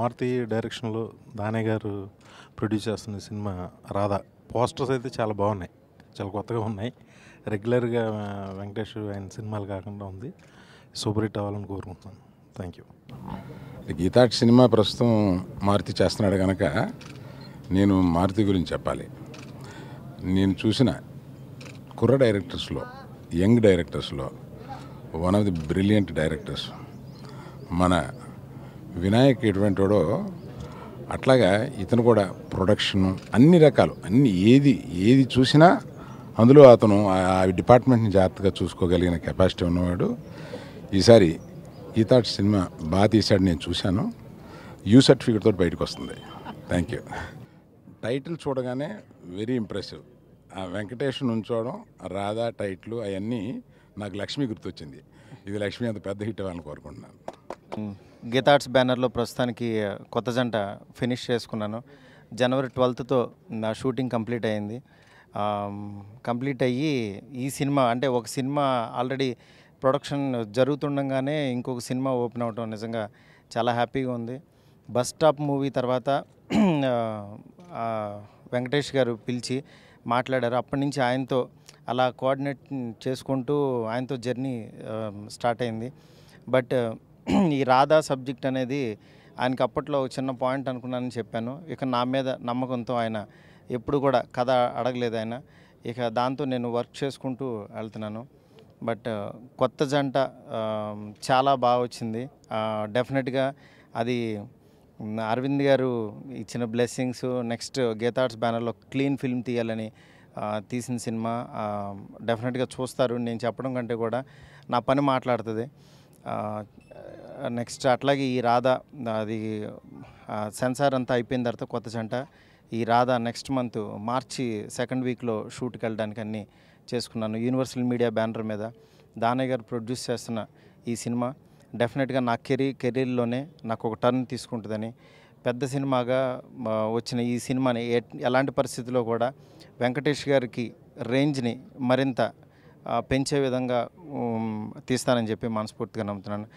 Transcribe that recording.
మారుతి డైరెక్షన్లో దానే గారు ప్రొడ్యూస్ చేస్తున్న సినిమా రాధా. పోస్టర్స్ అయితే చాలా బాగున్నాయి, చాలా కొత్తగా ఉన్నాయి. రెగ్యులర్గా వెంకటేష్ ఆయన సినిమాలు కాకుండా ఉంది. సూపర్ హిట్ అవ్వాలని కోరుకుంటున్నాను. Thank you. గీతాట్ సినిమా ప్రస్తుతం మారుతి చేస్తున్నాడు కనుక నేను మారుతి గురించి చెప్పాలి. నేను చూసిన కుర్ర డైరెక్టర్స్లో, యంగ్ డైరెక్టర్స్లో one of the brilliant directors మన వినాయక్. ఎటువంటి వాడో అట్లాగా ఇతను కూడా ప్రొడక్షన్ అన్ని రకాలు ఏది చూసినా అందులో అతను ఆ డిపార్ట్మెంట్ని జాగ్రత్తగా చూసుకోగలిగిన కెపాసిటీ ఉన్నవాడు. ఈసారి గీతాట్ సినిమా బాగా తీశాడు, నేను చూశాను. యూ సర్టిఫికేట్ తోటి బయటకు వస్తుంది. Thank you. టైటిల్ చూడగానే వెరీ ఇంప్రెసివ్. ఆ వెంకటేష్ నుంచోవడం, రాధా టైటిల్ అవన్నీ నాకు లక్ష్మి గుర్తొచ్చింది. ఇది లక్ష్మి అంత పెద్ద హిట్ అవ్వాలని కోరుకుంటున్నాను. గీతాట్స్ బ్యానర్లో ప్రస్తుతానికి కొత్త జంట ఫినిష్ చేసుకున్నాను. జనవరి 12తో నా షూటింగ్ కంప్లీట్ అయ్యింది. కంప్లీట్ అయ్యి ఈ సినిమా అంటే ఒక సినిమా ఆల్రెడీ ప్రొడక్షన్ జరుగుతుండగానే ఇంకొక సినిమా ఓపెన్ అవటం నిజంగా చాలా హ్యాపీగా ఉంది. బస్ స్టాప్ మూవీ తర్వాత వెంకటేష్ గారు పిలిచి మాట్లాడారు. అప్పటి నుంచి ఆయనతో అలా కోఆర్డినేట్ చేసుకుంటూ ఆయనతో జర్నీ స్టార్ట్ అయింది. బట్ ఈ రాధా సబ్జెక్ట్ అనేది ఆయనకి అప్పట్లో ఒక చిన్న పాయింట్ అనుకున్నానని చెప్పాను. ఇక నా మీద నమ్మకంతో ఆయన ఎప్పుడు కూడా కథ అడగలేదు ఆయన. ఇక దాంతో నేను వర్క్ చేసుకుంటూ వెళ్తున్నాను. బట్ కొత్త జంట చాలా బాగా వచ్చింది. డెఫినెట్గా అది అరవింద్ గారు ఇచ్చిన బ్లెస్సింగ్స్. నెక్స్ట్ గీతాట్స్ బ్యానర్లో క్లీన్ ఫిల్మ్ తీయాలని తీసిన సినిమా డెఫినెట్గా చూస్తారు. నేను చెప్పడం కంటే కూడా నా పని మాట్లాడుతుంది. నెక్స్ట్ అట్లాగే ఈ రాధా అది సెన్సార్ అంతా అయిపోయిన తర్వాత కొత్త జంట ఈ రాధా నెక్స్ట్ మంత్ మార్చి 2nd వీక్లో షూట్కి వెళ్ళడానికి అన్నీ చేసుకున్నాను. యూనివర్సల్ మీడియా బ్యానర్ మీద దానే గారు ప్రొడ్యూస్ చేస్తున్న ఈ సినిమా డెఫినెట్గా నా కెరీర్లోనే నాకు ఒక టర్న్ తీసుకుంటుందని, పెద్ద సినిమాగా వచ్చిన ఈ సినిమాని ఎలాంటి పరిస్థితుల్లో కూడా వెంకటేష్ గారికి రేంజ్ని మరింత పెంచే విధంగా తీస్తానని చెప్పి మనస్ఫూర్తిగా నమ్ముతున్నాను.